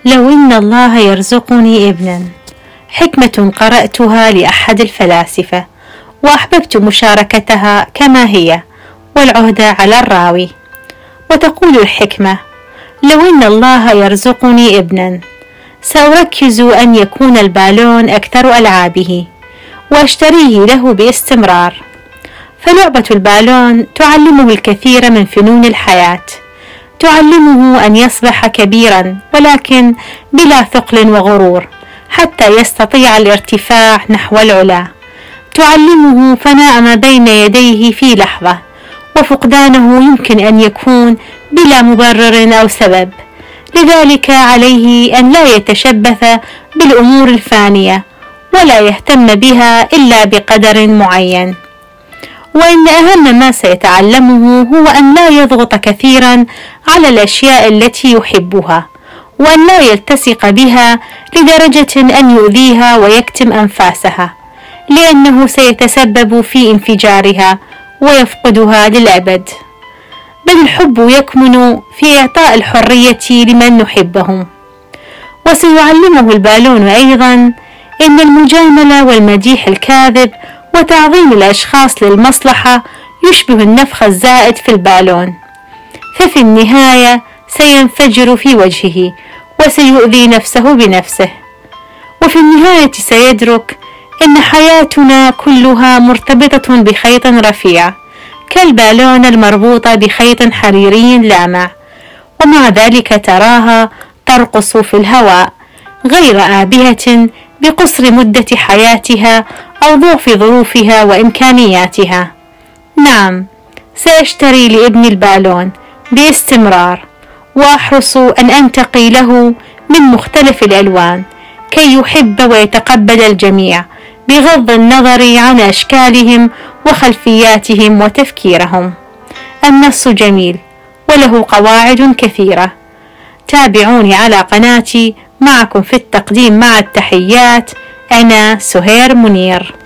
لو إن الله يرزقني ابنا. حكمة قرأتها لأحد الفلاسفة وأحببت مشاركتها كما هي والعهد على الراوي. وتقول الحكمة: لو إن الله يرزقني ابنا سأركز أن يكون البالون أكثر ألعابه وأشتريه له باستمرار، فلعبة البالون تعلمه الكثير من فنون الحياة، تعلمه أن يصبح كبيرا ولكن بلا ثقل وغرور حتى يستطيع الارتفاع نحو العلا، تعلمه فناء ما بين يديه في لحظة، وفقدانه يمكن أن يكون بلا مبرر أو سبب. لذلك عليه أن لا يتشبث بالأمور الفانية ولا يهتم بها إلا بقدر معين. وإن أهم ما سيتعلمه هو أن لا يضغط كثيرا على الأشياء التي يحبها، وأن لا يلتصق بها لدرجة أن يؤذيها ويكتم أنفاسها، لأنه سيتسبب في انفجارها ويفقدها للأبد. بل الحب يكمن في إعطاء الحرية لمن نحبهم. وسيعلمه البالون أيضا إن المجاملة والمديح الكاذب وتعظيم الأشخاص للمصلحة يشبه النفخ الزائد في البالون، ففي النهاية سينفجر في وجهه وسيؤذي نفسه بنفسه. وفي النهاية سيدرك إن حياتنا كلها مرتبطة بخيط رفيع كالبالون المربوطة بخيط حريري لامع، ومع ذلك تراها ترقص في الهواء غير آبهة بقصر مدة حياتها أو ضعف ظروفها وإمكانياتها. نعم، سأشتري لابني البالون باستمرار، وأحرص أن أنتقي له من مختلف الألوان كي يحب ويتقبل الجميع بغض النظر عن أشكالهم وخلفياتهم وتفكيرهم. النص جميل وله قواعد كثيرة. تابعوني على قناتي. معكم في التقديم مع التحيات أنا سهير منير.